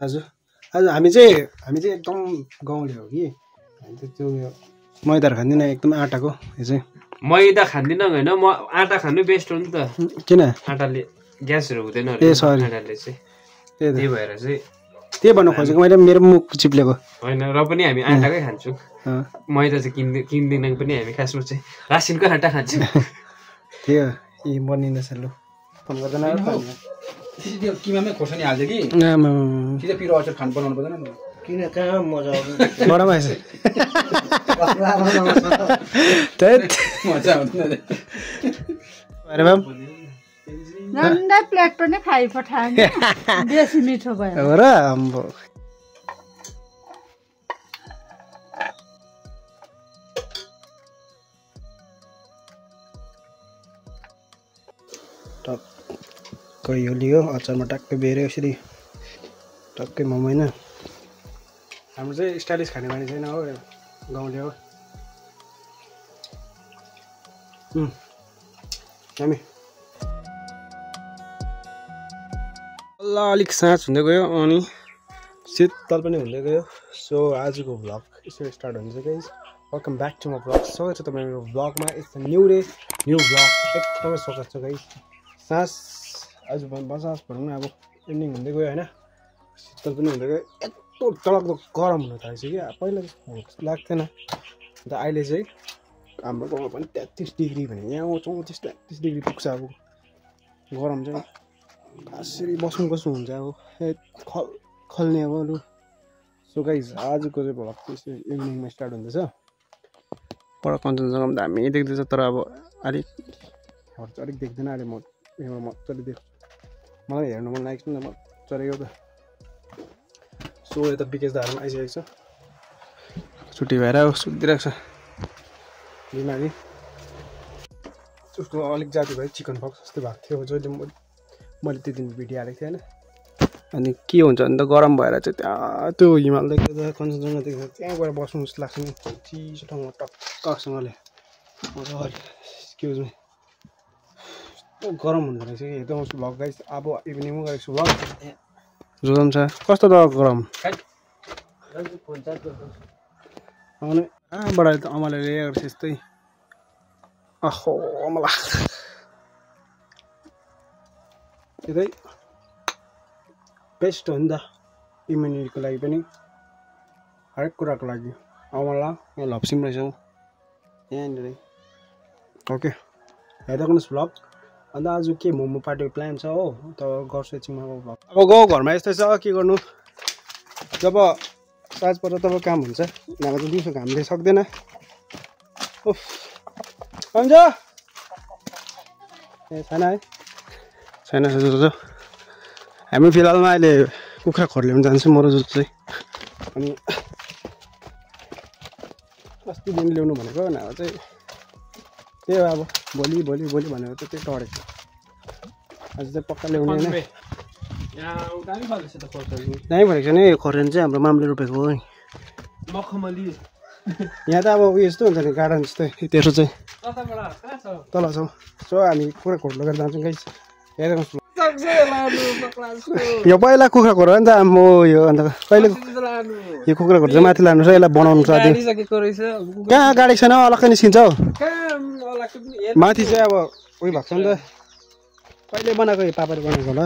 हजुर आज हामी चाहिँ एकदम गाउँले हो कि हामी त त्यो मैदा खाँदैन एकदम आटाको यो चाहिँ मैदा खाँदिन हैन म आटा खानु बेस्ट हो नि त किन आटाले ग्यासहरु हुँदैन ए सरी आटाले चाहिँ त्यही भएर चाहिँ त्यही भन्न खोजेको मैले मेरो मुख चिप्लेको हैन र पनि हामी आटाकै खान्छौँ मैदा चाहिँ किन्दिन पनि हामी खासमा चाहिँ रासिनको आटा खान्छौँ त्यो यी बनिँदैछ लु फोन गर्दैन त्यो किमामै खोर्सानी हाल्छ कि सिधै पिरो अचार खानु बनाउनु पर्दैन नि किन कहाँ मजा आउँछ बडा भएछ त्यत मजा आउँदैन अरे बाम नन्दा प्लेट पनि खाइ पठाए बेसी मिठो भयो हो र अम्बो टक्कै यो लियो अचारमा टक्कै बेर्यो यसरी टक्कै मोमो होइन हाम्रो चाहिँ स्टाइलिस खाने बानी छैन हो गाउँले हो हामी ल अलिक साँझ हुँदै गयो अनि शीतल पनि हुँदै गयो सो आजको भ्लग यसरी स्टार्ट हुन्छ guys welcome back to my vlog स्वागत छ तपाईँ मेरो भ्लगमा it's new day new vlog एकदमै स्वागत छ गाइस साँझ आज बसास भनौँ न अब इन्डिङ हुँदै गयो होइन शीतल पनि हुँदै गयो यस्तो डरलाग्दो गरम हुन थालेछ कि पहिला जस्तो लाग्थेन अन्त अहिले चाहिँ हाम्रो गाउँमा पनि 33 डिग्री भने यहाँ 34-33 डिग्री पुग्छ अब गरम चाहिँ कसरी बस्नु हुन्छ अब खल्ने अब लु सो गाइस आजको चाहिँ भ्लग त्यसरी इभिनिङमा स्टार्ट हुँदैछ पर कञ्चनजङ्घा पनि दामी देख्दैछ तर अब अलिक देख्दैन अहिले म यहाँबाट मजाले देख्छु मलाई हेर्नु मन लागेको छ नि त मजाले यो त सो यता विकेश दाहरू पनि आइसकेको छ छुट्टी भएर सुतिरहेको छ बिमारी उसको अलिक जाती भयो चिकन पक्स जस्तै भएको थियो जहिले मैले त्यो दिन भिडियो हालेको थिएँ होइन अनि के हुन्छ भने त गरम भएर चाहिँ त्यहाँ त्यो हिमाल देख्दा कञ्चनजङ्घा देख्दा त्यहाँ गएर बस्नु जस्तो लाग्छ नि चिसो ठाउँमा टक्कसँगले एक्सक्युज मी गरम हुँदो रहेछ कि एकदम भ्लग गाइस अब इभिनिङमा गरेको छु भ्लग जोदम छ कस्तो त गरम आउने बडा त अमले ल्याएको रहेछ यस्तै अहो अमला यतै बेस्ट हो नि त इम्युनिटीको लागि पनि हरेक कुराको लागि अमला यहाँ लप्सिम रहेछ यहाँनिर ओके हेर्दा गर्नुहोस् भ्लग अन्त आज के मोमो पार्टीको प्लान छ हो त गर्छु एकछिनमा भ्लग अब गाउँ घरमा यस्तै छ के गर्नु जब साँझ पर्छ तब काम हुन्छ नभए त दिउँसो घामले सक्दैन उफ हुन्छ ए छैन है छैन हामी फिलहालमा अहिले कुखुरा खोर्ल्याउनु जान्छौँ म र जुन चाहिँ अनि अस्ति दिन ल्याउनु भनेको नभए चाहिँ त्यही हो अब भोलि भनेको त त्यही टरेको आज चाहिँ पक्का ल्याउने होइन दामी भनेको छ नि खरेन चाहिँ हाम्रो मामले रोपेको हो नि मखमली यहाँ त अब उयो यस्तो हुन्छ नि गार्डन जस्तै त्यसो चाहिँ तल छ सो हामी कुखुरा खोर लगेर जान्छौँ गाइस हेर्नुहोस् यो पहिला कुखुरा खोर नि त म यो अन्त कहिले यो कुखुरा खोर चाहिँ माथि लानु छ यसलाई बनाउनु छ कहाँ गाडी छैन अलग्गै निस्किन्छ हौ माथि चाहिँ अब उयो भएको छ नि त कहिले बनाएको यो पापडी बनाएको होला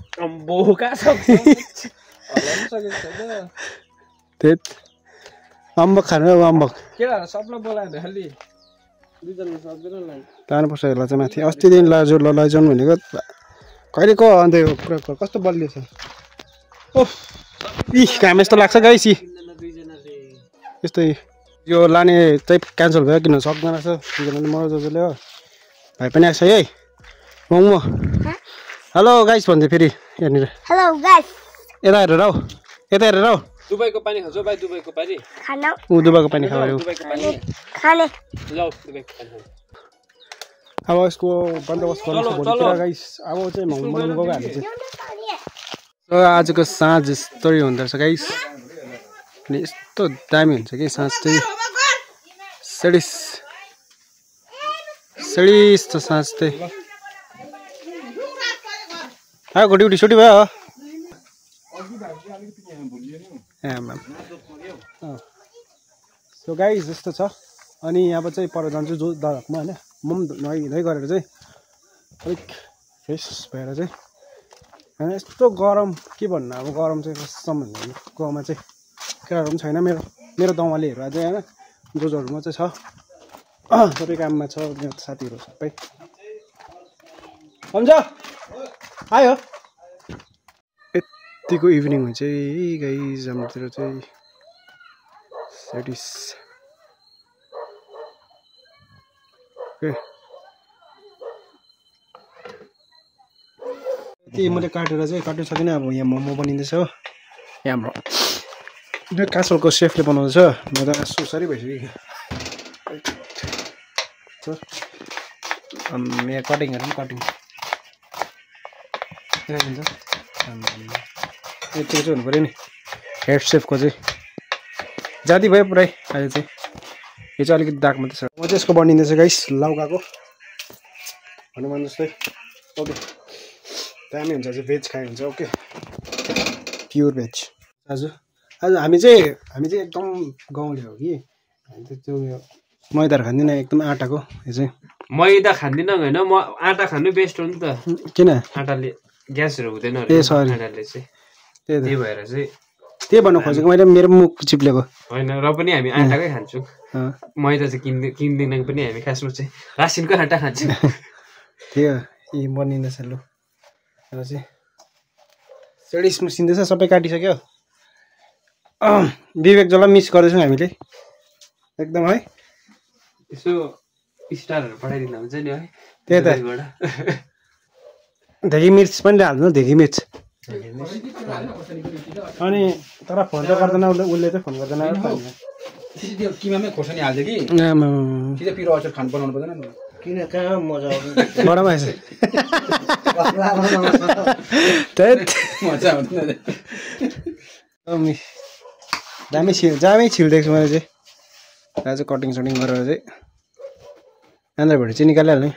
त्यही अम्बक खानु हौ अम्बक लानुपर्छ यसलाई चाहिँ माथि अस्ति दिन लैजाउनु भनेको कहिलेको अन्त यो कुरा कस्तो बलियो छ ओह घाम यस्तो लाग्छ गाइस यस्तै यो लाने चाहिँ क्यान्सल भयो किन सक्दैन रहेछ दुईजनाले मरो जसले हो भाइ पनि आएको छ है मोमो हेलो गाइस भन्दै फेरि यहाँनिर हेलो गाइस यता हेरेर हौ यता हेरेर हौ दुबईको पानी खान्छौ भाइ दुबईको पानी खाना दुबईको पानी खाऊ खाने ल दुबईको पानी अब यसको बन्दोबस्त गर्नु भोलितिर गाइस अब चाहिँ मोमो बनाउनु गएको हामी चाहिँ आजको साँझ यस्तै हुँदो रहेछ गाइस अनि यस्तो दामी हुन्छ कि साँझ चाहिँ सडिस त साँझ चाहिँ आएको ड्युटी छुट्टी भयो सो गाइस यस्तो छ अनि अब चाहिँ पर जान्छु जो दादाकोमा होइन म पनि नुहाइ गरेर चाहिँ अलिक फ्रेस भएर चाहिँ होइन यस्तो गरम के भन्नु अब गरम चाहिँ कसम भन्नु गाउँमा चाहिँ केटाहरू पनि छैन मेरो गाउँवालीहरू अझै होइन जोजोहरूमा चाहिँ छ सबै काममा छ मेरो साथीहरू सबै हुन्छ आयो यतिको इभिनिङ हुन्छ है गाइस हाम्रोतिर चाहिँ सेटिस ओके त्यही मैले काटेर चाहिँ काट्नु सकिनँ अब यहाँ मोमो बनिँदैछ हो यहाँ हाम्रो कासलको सेफले बनाउँदैछ म त सुसरी भइसक्यो यहाँ कटिङहरू पनि कटिङ हुन्छ यतिको चाहिँ हुनु पऱ्यो नि हेड सेफको चाहिँ जाती भयो पुरै अहिले चाहिँ यो चाहिँ अलिकति दाग मात्रै छ म चाहिँ यसको बनिँदैछ गाइस लौकाको हनुमान जस्तै ओके दामी हुन्छ चाहिँ भेज खाइ हुन्छ ओके प्योर भेज आज हामी चाहिँ एकदम गाउँले हो कि हामी चाहिँ त्यो मैदाहरू खाँदैन एकदम आँटाको यो चाहिँ मैदा खाँदिनँ होइन म आँटा खानु बेस्ट हो नि त किन आँटाले ग्यासहरू हुँदैन ए सरी आँटाले चाहिँ त्यही भएर चाहिँ त्यही भन्नु खोजेको मैले मेरो मुख चिप्लेको होइन र पनि हामी आँटाकै खान्छौँ मैदा चाहिँ किन्दैन पनि हामी खासमा चाहिँ रासिनको आँटा खान्छौँ त्यही हो यी बनिँदैछ लु र चाहिँ सेडिस मुसिँदैछ सबै काटिसक्यो विवेक जसलाई मिस गर्दैछौँ हामीले एकदम है यसो स्टारहरू पठाइदिँदा हुन्छ नि है त्यही त धेगी मिर्च पनि हाल्नु धेगी मिर्च अनि तर फोन त गर्दैन उसले चाहिँ फोन गर्दैन त्यो किमामै खोर्सानी हाल्छ कि सिधै पिरो अचार खानु बनाउनु पर्दैन किन कहाँ मजा आउँछ बडामा आएछ मजा आउँदैन दामी जामै छिल्दैछु छु मैले चाहिँ आज कटिङ सटिङ गरेर चाहिँ आन्द्राभुँडी चाहिँ निकालिहाल्ने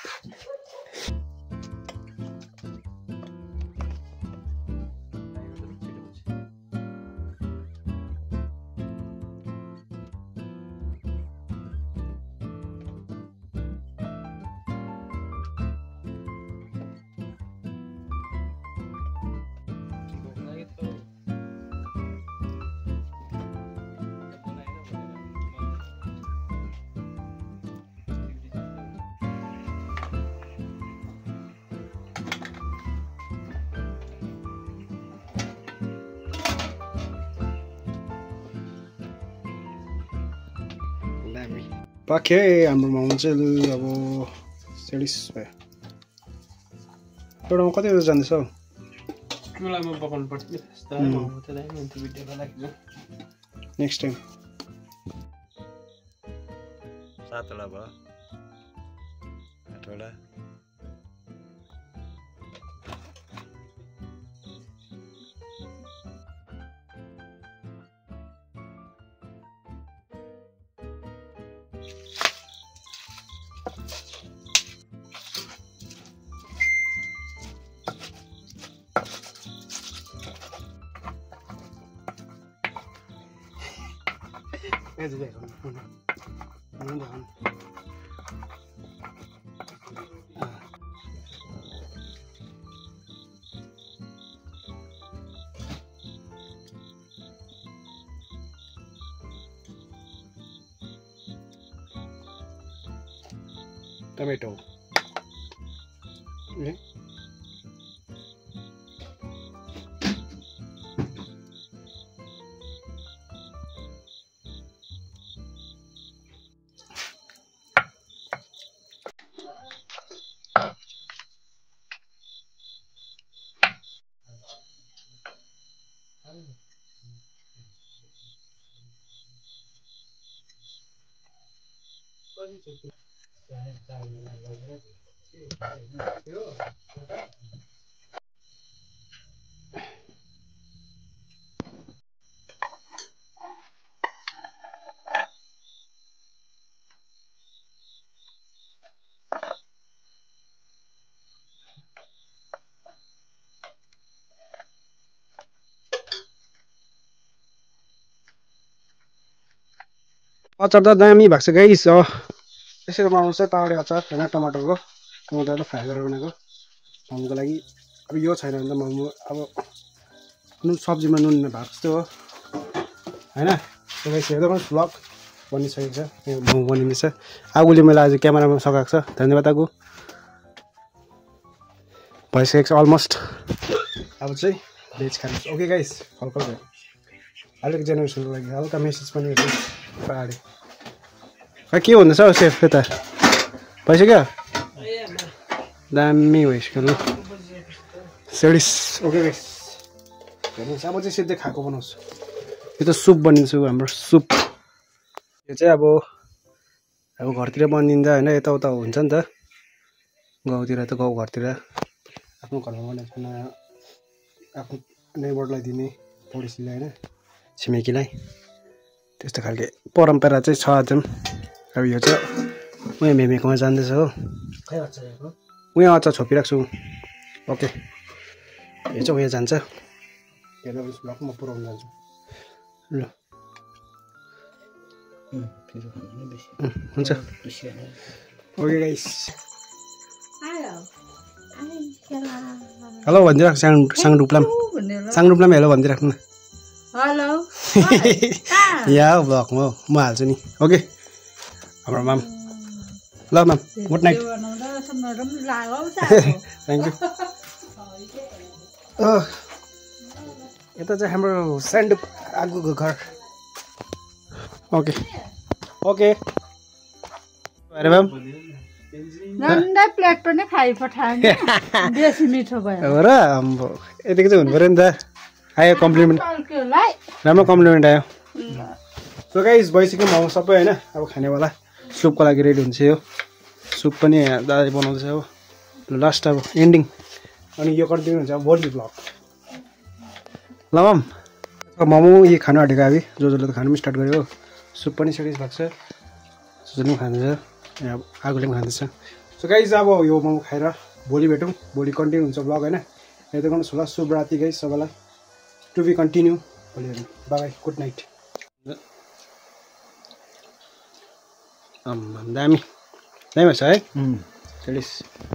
पाक्यो हाम्रो मोमो चाहिँ अब 40 भयो एउटामा कति जाँदैछ हौ चुलामा पकाउनु पर्छ नि नेक्स्ट टाइम 7 वटा भयो 8 वटा टमेटो अचार त दामी भएको छ गाइस यसरी बनाउँछ ताउडे अचार होइन टमाटरको टमाटर फ्राई गरेर बनाएको मोमोको लागि अब यो छैन भने त मोमो अब नुन सब्जीमा नुन भएको जस्तो हो होइन सो गाइस हेर्दै गर्नुहोस् भ्लग बनिसकेको छ मोमो बनिँदैछ आगोले मैले आज क्यामेरामा सघाएको छ धन्यवाद आगो भइसकेको छ अलमोस्ट अब चाहिँ भेज खानु ओके गाइस हल्का भयो अलिक जेनेरेसनको लागि हल्का मेसेज पनि पहाडी खै के हुँदैछ हौ सेफ यता भइसक्यो दामी भइसक्यो ल सेडिस ओके गाइस हेर्नुहोस् अब चाहिँ सिधै खाएको बनाउँछु यो त सुप बनिन्छ हाम्रो सुप यो चाहिँ अब घरतिर बनिन्छ होइन यताउता हुन्छ नि त गाउँतिर त गाउँ घरतिर आफ्नो घरमा बनाएको आफ्नो नेबरलाई दिने पडोसीलाई होइन छिमेकीलाई त्यस्तो खालके परम्परा चाहिँ छ अझै अब यो चाहिँ उहाँ मेमेकोमा जाँदैछ हो उहाँ अचार छोपिरहेको छु ओके यो चाहिँ उहाँ जान्छ हेर्दा ब्लगमा पुऱ्याउनु जान्छु ल हुन्छ ओके गाइस हेलो भनिदिइराख्नु साङडुप्लाम हेलो भनिदिइराख्नु न हेलो यहाँ हो ब्लगमा हो म हाल्छु नि ओके हाम्रो माम ल माम गुड नाइट थ्याङ्क यू यता चाहिँ हाम्रो साङडुप आगोको घर ओके ओके अरे म्याम झन्डै प्लेट पनि खाइपठायो बेसी मिठो भयो हो र अम्बो यतिको चाहिँ हुनु पऱ्यो नि त आयो कम्प्लिमेन्ट राम्रो कम्प्लिमेन्ट आयो सो गाइस भइसक्यो मोमो सबै होइन अब खानेवाला सुपको लागि रेडी हुन्छ यो सुप पनि दादाले बनाउँदैछ हो लास्ट अब एन्डिङ अनि यो कन्टिन्यू हुन्छ अब भोलि भ्लग ल मम मोमो यही खानु आँटेको अघि जसले त खानु पनि स्टार्ट गर्यो सुप पनि सेडिस भएको छ सुजले पनि खाँदैछ अब आगोले पनि खाँदैछ सो गाइस अब यो मोमो खाएर भोलि भेटौँ भोलि कन्टिन्यू हुन्छ ब्लग होइन हेर्दै गर्नुहोस् होला शुभरात्रि गाइस सबैलाई टु बी कन्टिन्यू भोलि हेर्नु बाई गुड नाइट दामी दामी भएछ है सेडिस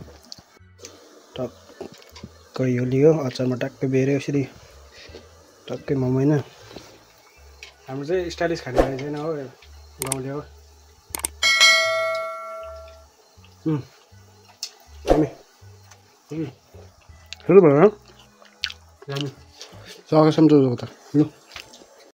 टक्कै यो लियो अचारमा टक्कै बेऱ्यो यसरी टक्कै मोमो होइन हाम्रो चाहिँ स्टाइलिस खाने बानी छैन हो गाउँले हो हेलो भयो सकेसम्म त